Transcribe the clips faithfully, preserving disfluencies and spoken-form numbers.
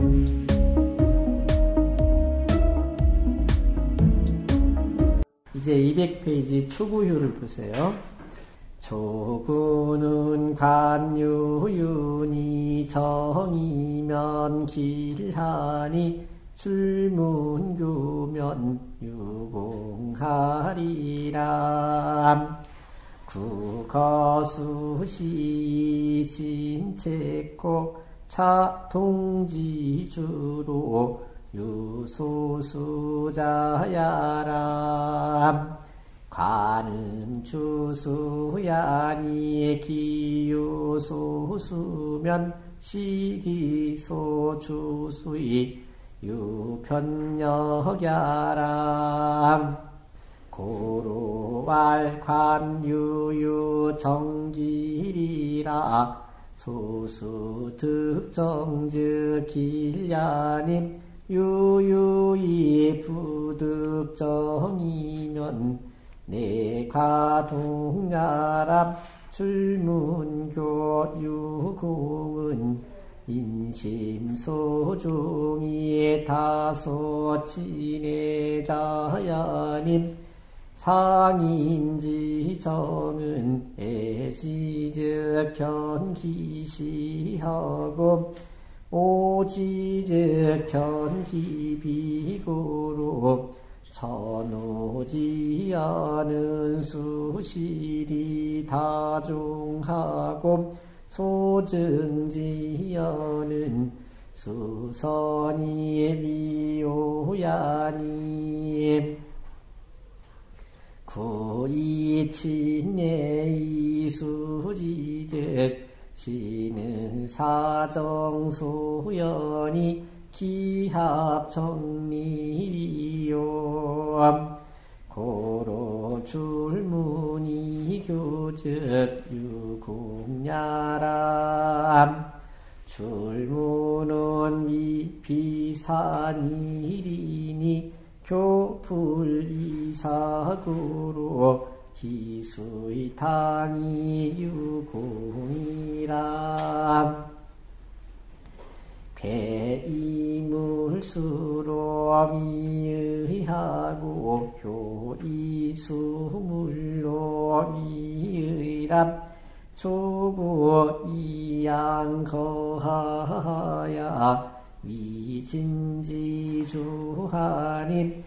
이제 이백 페이지 초구효를 보세요. 초구는 관유윤이 정이면 길하니 출문교면 유공하리라. 구거수시 진책고 차통지주로 유소수자야람. 관음 주수야니 기유소수면 시기소주수이 유편역야람. 고로왈 관유유 정길이라 소수득정즉 길야님. 유유이 부득정이면 내과동야람. 출문교 유공은 인심소중이 다소친해자야님. 상인지정은 애지즉 견기시하고 오지즉 견기비고로 천오지 않은 수실이 다중하고 소증지 않은 수선이 미오야니. 구이친내 이수지즉 시는 사정소연이 기합정리리요. 고로 줄문이 교즉 유공야람. 줄문은 미비산일이니 교불이사구로 기수의 당이 유공이람. 괴이물수로 위의하고 효이수물로 위의람. 조고 이양거하야 위진지주하님.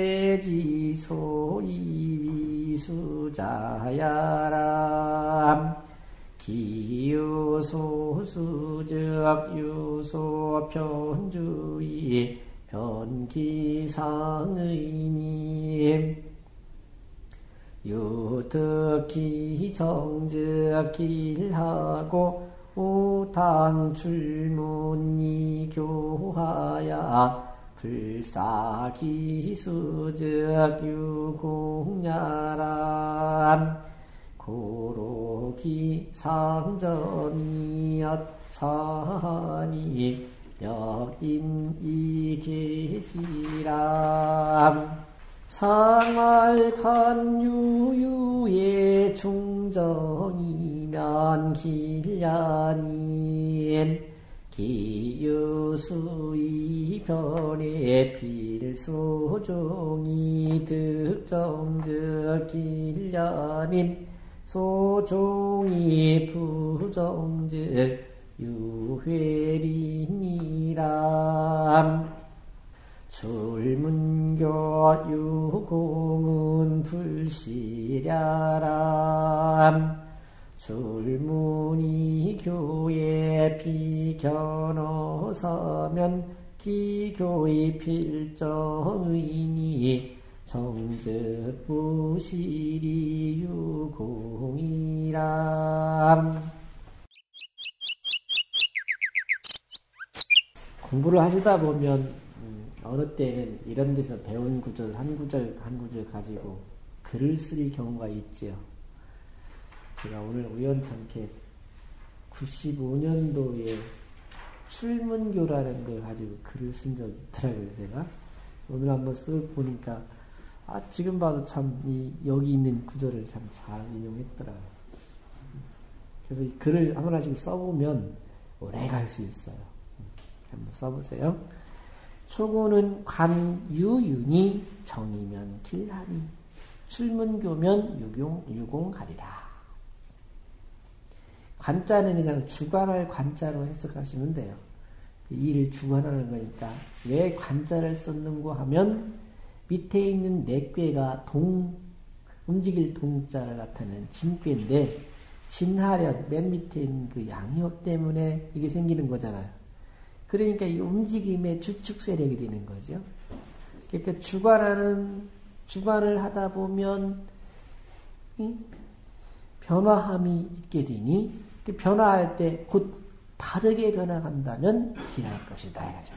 괴지소이위수자야람. 기유소수즉 유소편주의 변기상의님. 유득기 정즉 길하고 우당출문이 교하야. 불사기수즉 유공야람. 고로기 상전이여차니 여인이계지람. 상알간유유의 중정이면 길야님. 기유수이 변의 필소종이 득정즉 길야님. 소종이 부정즉 유회리니람. 출문교 유공은 불시랴람. 출문이 교에 비견어서면 기교의 필정의니. 정즉 무실이 유공이람. 공부를 하시다 보면 음, 어느 때는 이런 데서 배운 구절 한 구절 한 구절 가지고 글을 쓸 경우가 있지요. 제가 오늘 우연찮게 구십오 년도에 출문교라는 걸 가지고 글을 쓴 적이 있더라고요. 제가 오늘 한번 써보니까 아, 지금 봐도 참, 이, 여기 있는 구절을 참 잘 인용했더라고요. 그래서 이 글을 한 번씩 써보면 오래 갈 수 있어요. 한번 써보세요. 초구는 관유윤이 정이면 길하니 출문교면 유공, 유공하리라. 관자는 그냥 주관할 관자로 해석하시면 돼요. 일을 주관하는 거니까 왜 관자를 썼는고 하면 밑에 있는 네 꾀가 동, 움직일 동자를 나타내는 진꾀인데 진하련 맨 밑에 있는 그 양효 때문에 이게 생기는 거잖아요. 그러니까 이 움직임의 주축 세력이 되는 거죠. 그러니까 주관하는, 주관을 하다 보면, 이 변화함이 있게 되니, 그 변화할 때 곧 바르게 변화한다면 길할 것이다. 이거죠.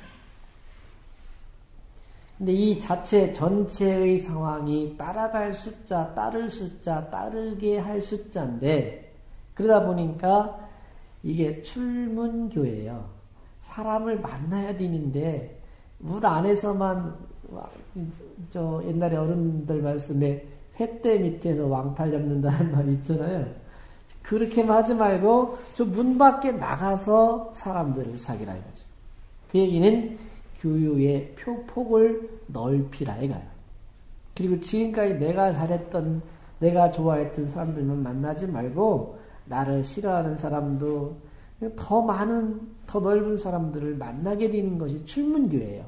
근데 이 자체 전체의 상황이 따라갈 숫자, 따를 숫자, 따르게 할 숫자인데, 그러다 보니까 이게 출문교예요. 사람을 만나야 되는데 물 안에서만 저 옛날에 어른들 말씀에 횃대 밑에서 왕팔 잡는다는 말이 있잖아요. 그렇게만 하지 말고 저 문 밖에 나가서 사람들을 사귀라 이거죠. 그 얘기는 교육의 표폭을 넓히라 이거예요. 그리고 지금까지 내가 잘했던 내가 좋아했던 사람들만 만나지 말고 나를 싫어하는 사람도 더 많은, 더 넓은 사람들을 만나게 되는 것이 출문교예요.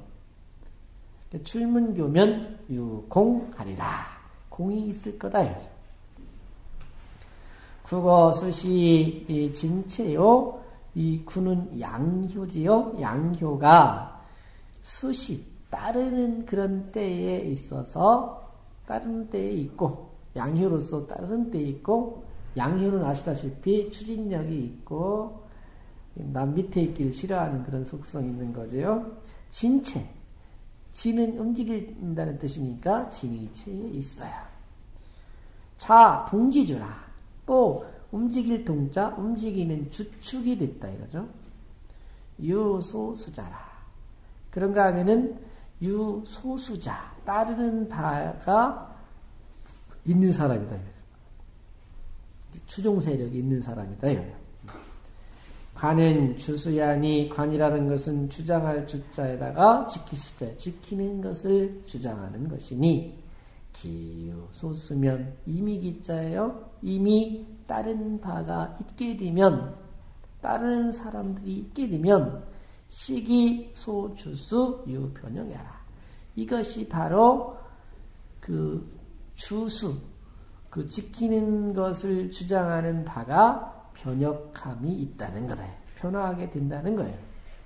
출문교면 유공하리라. 공이 있을 거다. 국어, 수시, 진체요. 이 구는 양효지요. 양효가 수시, 따르는 그런 때에 있어서 따르는 때에 있고, 양효로서 따르는 때에 있고, 양효는 아시다시피 추진력이 있고, 남 밑에 있길 싫어하는 그런 속성이 있는 거죠. 진체. 진은 움직인다는 뜻이니까 진이 체에 있어요. 자, 동지주라. 또 움직일 동자, 움직이는 주축이 됐다 이거죠. 유소수자라. 그런가 하면은 유소수자. 따르는 바가 있는 사람이다. 추종 세력이 있는 사람이다 이거예요. 관은 주수야니 관이라는 것은 주장할 주자에다가 지킬 수자 지키는 것을 주장하는 것이니 기유 소수면 이미 기자예요. 이미 따른 바가 있게 되면 따르는 사람들이 있게 되면 시기 소주수 유변형이라. 이것이 바로 그 주수 그 지키는 것을 주장하는 바가 변혁함이 있다는 거다. 변화하게 된다는 거예요.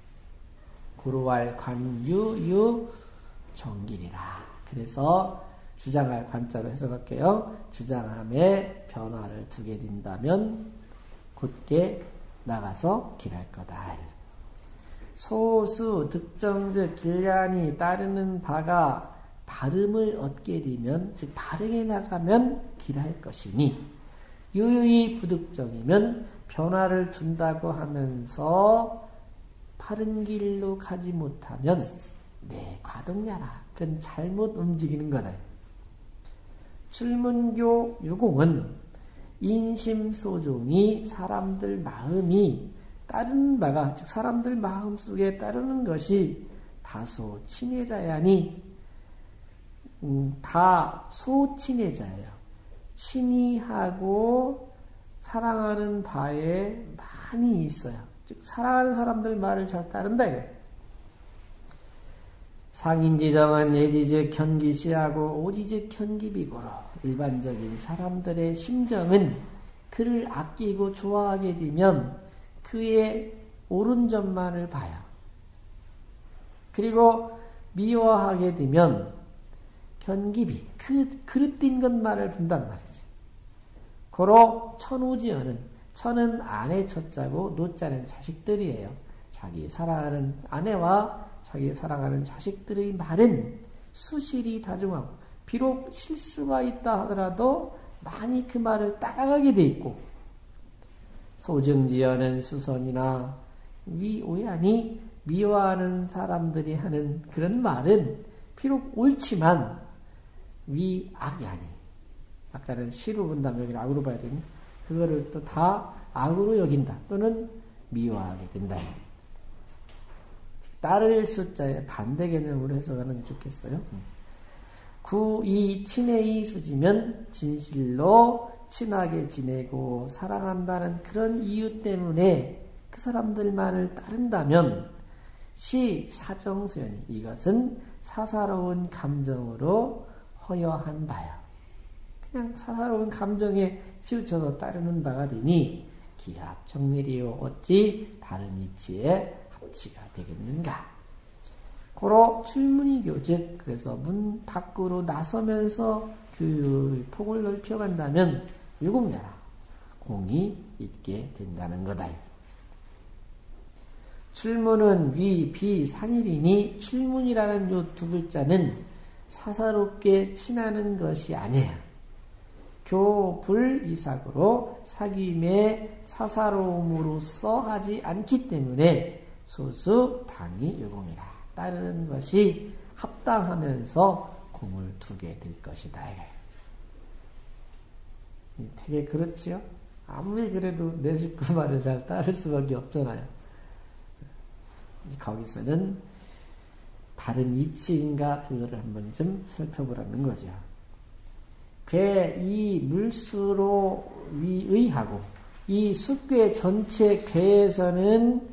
고루할 관유유 정길이라. 그래서 주장할 관자로 해석할게요. 주장함에 변화를 두게 된다면 곧게 나가서 길할 거다. 소수 득정즉 길량이 따르는 바가 발음을 얻게 되면 즉 바르게 나가면 길할 것이니 유유히 부득정이면 변화를 둔다고 하면서 바른 길로 가지 못하면 네 과동야라. 그건 잘못 움직이는 거다. 출문교 유공은 인심소종이 사람들 마음이 따르는 바가 즉 사람들 마음속에 따르는 것이 다소 친해자야니 음, 다 소친해자예요. 친이하고 사랑하는 바에 많이 있어요. 즉 사랑하는 사람들 말을 잘 따른다 이거예요. 상인지정은 예지즉 견기시하고 오지즉 견기비고로 일반적인 사람들의 심정은 그를 아끼고 좋아하게 되면 그의 옳은 점만을 봐요. 그리고 미워하게 되면 견기비, 그 그릇된 것만을 본단 말이지. 고로 천우지어는 천은 아내 첫자고 노자는 자식들이에요. 자기 사랑하는 아내와 자기 사랑하는 자식들의 말은 수실이 다중하고 비록 실수가 있다 하더라도 많이 그 말을 따라가게 돼 있고 소증지어는 수선이나 위오야니 미워하는 사람들이 하는 그런 말은 비록 옳지만 위악이 아니. 아까는 시로 본다면 여기는 악으로 봐야 되니 그거를 또 다 악으로 여긴다. 또는 미워하게 된다. 따를 숫자에 반대 개념으로 해석하는 게 좋겠어요. 구, 이, 친애의 수지면 진실로 친하게 지내고 사랑한다는 그런 이유 때문에 그 사람들만을 따른다면 시, 사정수연이 이것은 사사로운 감정으로 허여한 바야. 그냥 사사로운 감정에 치우쳐서 따르는 바가 되니 기합 정리리요 어찌 다른 이치에 합치가 되겠는가. 고로 출문이교 즉 그래서 문 밖으로 나서면서 그 폭을 넓혀간다면 유공야라 공이 있게 된다는 거다. 출문은 위, 비, 산일이니 출문이라는 요 두 글자는 사사롭게 친하는 것이 아니에요. 교, 불, 이삭으로 사귐의 사사로움으로써 하지 않기 때문에 소수, 당이 유공이라. 따르는 것이 합당하면서 공을 두게 될 것이다. 되게 그렇지요? 아무리 그래도 내 식구 말을 잘 따를 수밖에 없잖아요. 거기서는 바른 이치인가 그거를 한번 좀 살펴보라는 거죠. 괴, 이 물수로 위의하고 이 숫괴 전체 괴에서는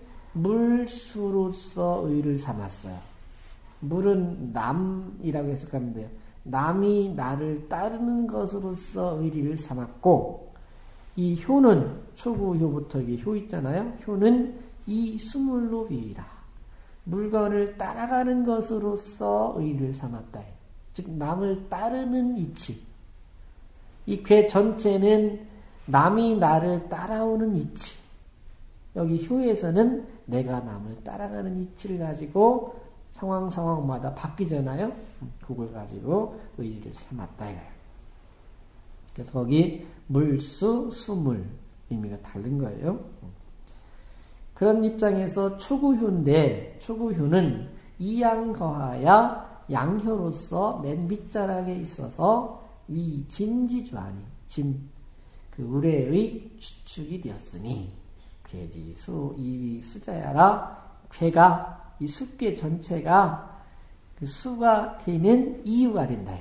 물수로서 의를 삼았어요. 물은 남이라고 해석하면 돼요. 남이 나를 따르는 것으로서 의리를 삼았고 이 효는 초구효부터 이게 효 있잖아요. 효는 이 수물로 비이라. 물건을 따라가는 것으로서 의를 삼았다. 즉 남을 따르는 이치. 이 괴 전체는 남이 나를 따라오는 이치. 여기 효에서는 내가 남을 따라가는 이치를 가지고 상황 상황마다 바뀌잖아요. 그걸 가지고 의리를 삼았다. 그래서 거기 물수, 수물 의미가 다른 거예요. 그런 입장에서 초구효인데 초구효는 이양거하야 양효로서 맨 밑자락에 있어서 위 진지주하니 진 그 우레의 추측이 되었으니 괴지 수 이위 수자야라 괴가 이 숫괴 전체가 그 수가 되는 이유가 된다.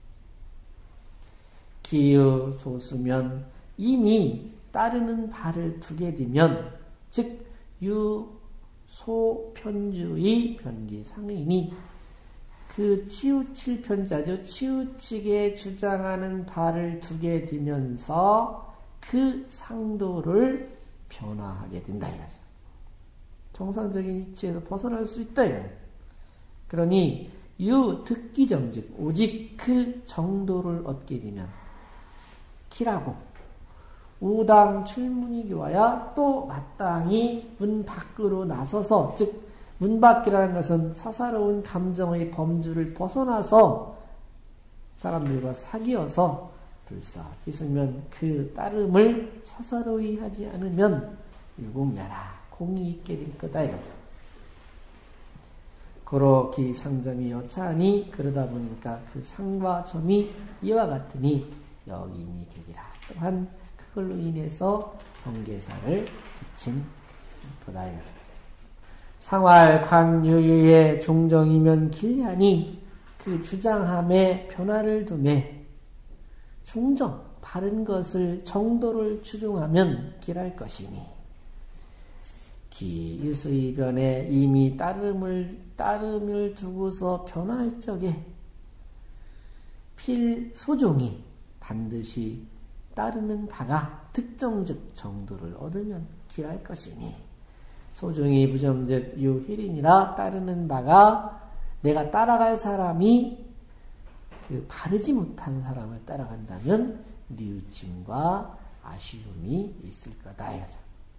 기유 소수면 이미 따르는 바를 두게 되면 즉 유 소편주의 변기상이니 그 치우칠 편자죠. 치우치게 주장하는 바를 두게 되면서 그 상도를 변화하게 된다 이거죠. 정상적인 이치에서 벗어날 수 있다 이거. 그러니 유 듣기정 즉 오직 그 정도를 얻게 되면 키라고 우당 출문이 교와야 또 마땅히 문 밖으로 나서서 즉 문 밖이라는 것은 사사로운 감정의 범주를 벗어나서 사람들과 사귀어서 불사기승면 그 따름을 사사로이 하지 않으면 유공야라 공이 있게 될 거다 이거. 고로 기 상점이 여차하니 그러다 보니까 그 상과 점이 이와 같으니 여기니 되리라. 또한 그걸로 인해서 경계사를 붙인 거다 이거죠. 상활 광유유의 종정이면 길하니 그 주장함에 변화를 두매 종정 바른 것을 정도를 추종하면 길할 것이니 기 유수이변에 이미 따름을 따름을 두고서 변화할 적에 필 소종이 반드시 따르는 바가 특정적 정도를 얻으면 길할 것이니 소중히 부정적 유힐이니라 따르는 바가 내가 따라갈 사람이 그 바르지 못한 사람을 따라간다면 뉘우침과 아쉬움이 있을 거다 이거죠.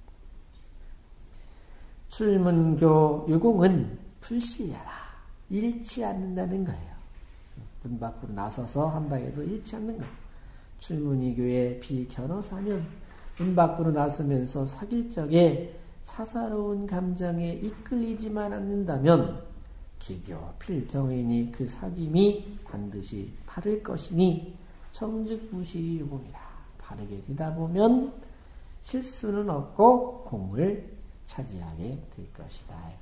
출문교 유공은 불실야라 잃지 않는다는 거예요. 문 밖으로 나서서 한다 해도 잃지 않는 거예요. 출문이교에 비견어사면 문 밖으로 나서면서 사귈 적에 사사로운 감정에 이끌리지만 않는다면 기교 필정인이 그 사귐이 반드시 바를 것이니 정즉 무실이 유공이라. 바르게 되다 보면 실수는 없고 공을 차지하게 될 것이다.